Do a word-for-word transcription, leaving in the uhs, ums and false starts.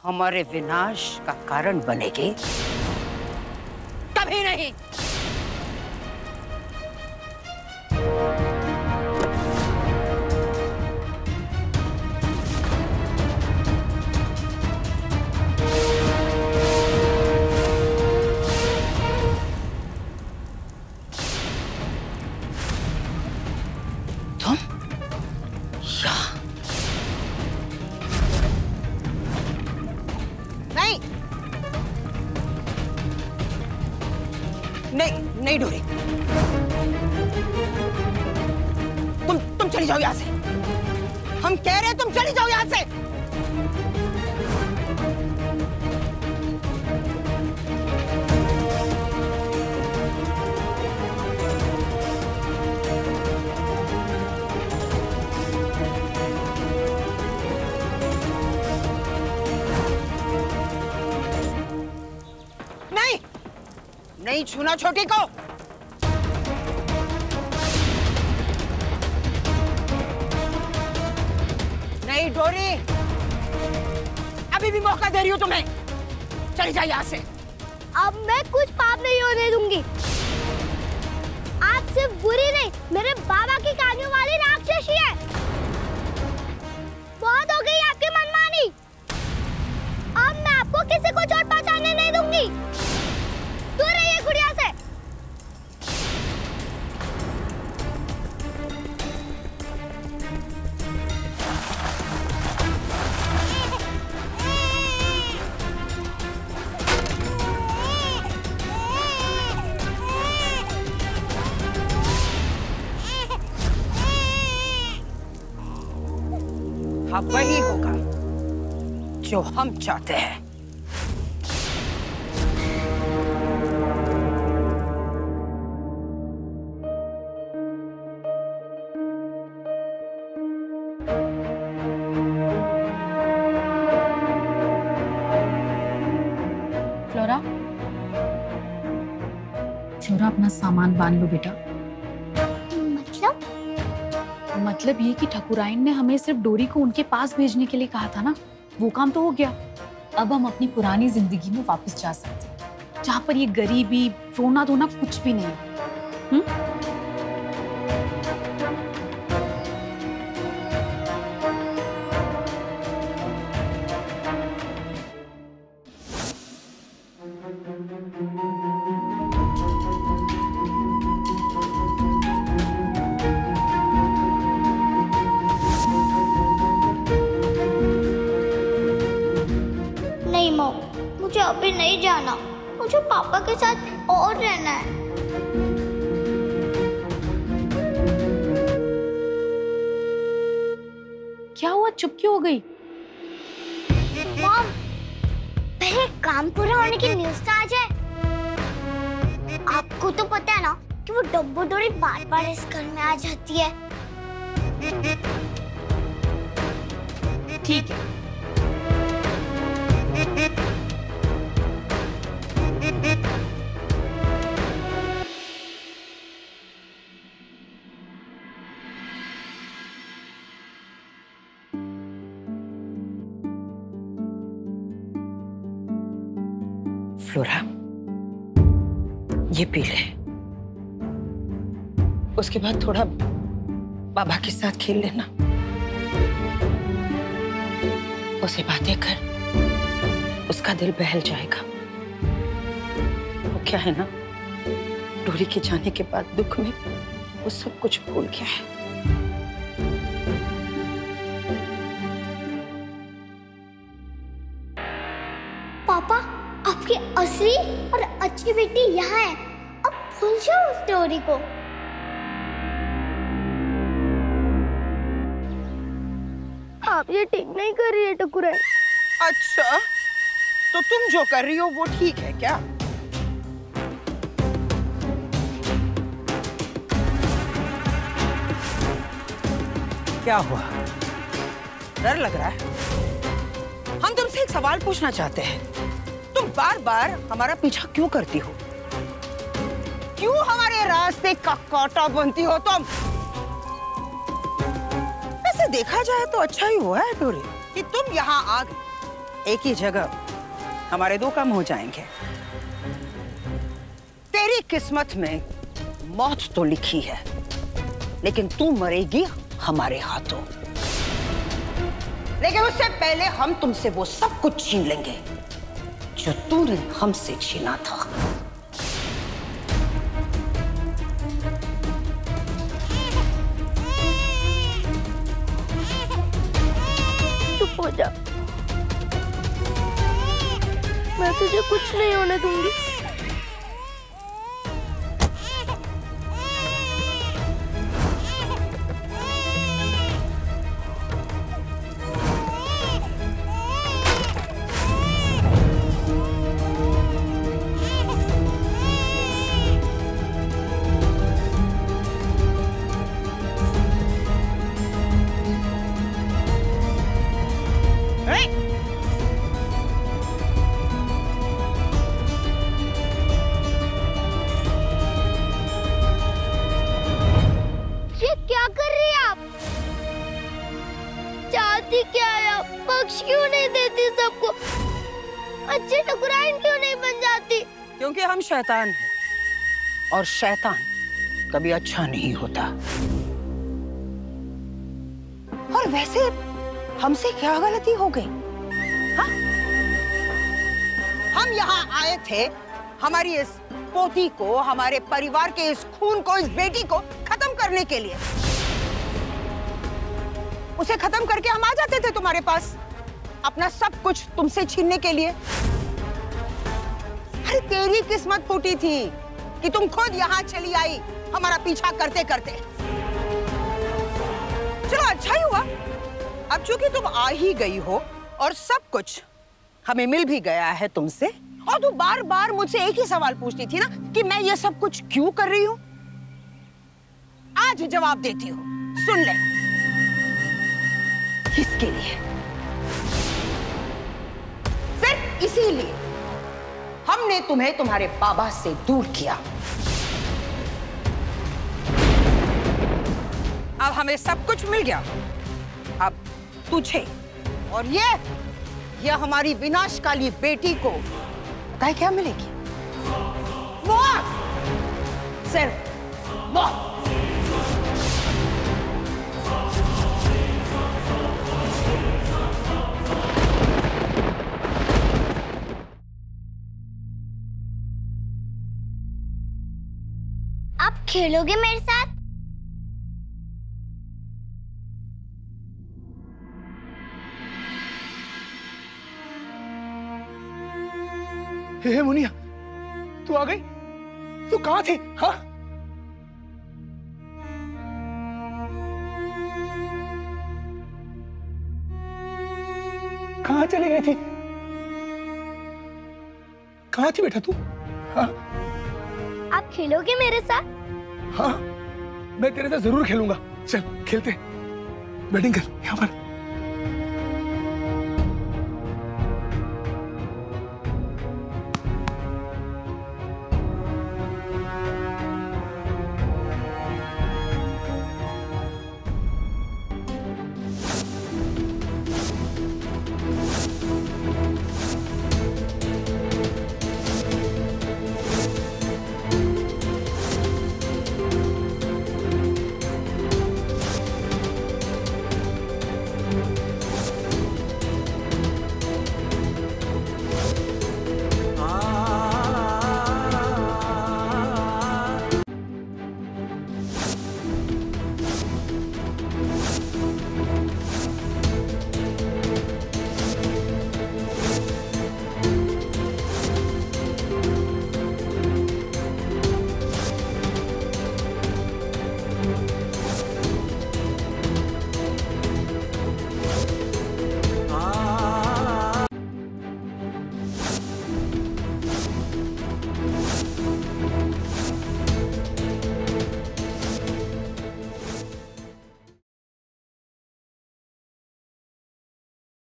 हमारे विनाश का कारण बनेगी? कभी नहीं। तुम यहाँ? नहीं नहीं नहीं डोरी, तुम तुम चली जाओ यहाँ से। हम कह रहे हैं तुम चली जाओ यहाँ से। नहीं नहीं छूना छोटी को। नहीं डोरी, अभी भी मौका दे रही हूं तुम्हें। चली जा यहाँ से। अब मैं कुछ पाप नहीं होने दूंगी। आप सिर्फ बुरी नहीं, मेरे बाबा की कहानियों वाली राक्षसी है। बहुत हो गई आपकी मनमानी। अब मैं आपको किसी को चोट पहुंचाने नहीं दूंगी। दूर रहिए गुड़िया से। अब वही होगा जो हम चाहते हैं। फ्लोरा, फ्लोरा अपना सामान बांध लो बेटा। मतलब? मतलब ये कि ठकुराइन ने हमें सिर्फ डोरी को उनके पास भेजने के लिए कहा था ना, वो काम तो हो गया। अब हम अपनी पुरानी जिंदगी में वापस जा सकते हैं, जहाँ पर ये गरीबी, रोना धोना कुछ भी नहीं। हम्म? मुझे अभी नहीं जाना, मुझे पापा के साथ और रहना है। क्या हुआ, चुप क्यों हो गई? मॉम, पहले काम पूरा होने की न्यूज़ तो आ जाए। आपको तो पता है ना कि वो डब्बू डोरी बार बार इस घर में आ जाती है। ठीक है। फ्लोरा, ये पी ले। उसके बाद थोड़ा बाबा के साथ खेल लेना। उसे बातें कर, उसका दिल बहल जाएगा। वो क्या है ना, डोरी के जाने के बाद दुख में वो सब कुछ भूल गया है। पापा, आपकी असली और अच्छी बेटी यहाँ है। अब भूल जाओ उस डोरी को। आप ये ठीक नहीं कर रही है ठकुराइन। अच्छा, तो तुम जो कर रही हो वो ठीक है क्या? क्या हुआ? डर लग रहा है? हम तुमसे एक सवाल पूछना चाहते हैं। तुम बार बार हमारा पीछा क्यों करती हो? क्यों हमारे रास्ते का कांटा बनती हो तुम? वैसे देखा जाए तो अच्छा ही हुआ है डोरी कि तुम यहाँ आ गई। एक ही जगह हमारे दो काम हो जाएंगे। तेरी किस्मत में मौत तो लिखी है, लेकिन तू मरेगी हमारे हाथों। लेकिन उससे पहले हम तुमसे वो सब कुछ छीन लेंगे जो तूने हमसे छीना था। चुप हो जा, मैं तुझे कुछ नहीं होने दूंगी। क्या है? बख्श क्यों नहीं देती सबको? अच्छी ठकुराइन क्यों नहीं बन जाती? क्योंकि हम शैतान हैं और शैतान कभी अच्छा नहीं होता। और वैसे हमसे क्या गलती हो गई? हाँ? हम यहाँ आए थे हमारी इस पोती को, हमारे परिवार के इस खून को, इस बेटी को खत्म करने के लिए। उसे खत्म करके हम आ जाते थे तुम्हारे पास, अपना सब कुछ तुमसे छीनने के लिए। अरे तेरी किस्मत फूटी थी कि तुम खुद यहाँ चली आई हमारा पीछा करते करते। चलो अच्छा ही हुआ, अब चूंकि तुम आ ही गई हो और सब कुछ हमें मिल भी गया है तुमसे, और तू बार बार मुझसे एक ही सवाल पूछती थी ना कि मैं ये सब कुछ क्यों कर रही हूं। आज जवाब देती हूँ, सुन ले। किसके लिए? सिर्फ इसीलिए हमने तुम्हें तुम्हारे बाबा से दूर किया। अब हमें सब कुछ मिल गया, अब तुझे और ये ये हमारी विनाशकाली बेटी को पता है क्या मिलेगी? मौत, सिर्फ मौत। आप खेलोगे मेरे साथ? हे मुनिया, तू आ गई? तू कहाँ थी? हाँ? कहाँ चली गई थी? कहाँ थी बेटा तू? हाँ? आप खेलोगे मेरे साथ? हाँ, मैं तेरे साथ जरूर खेलूंगा। चल खेलते, बैटिंग कर यहाँ पर।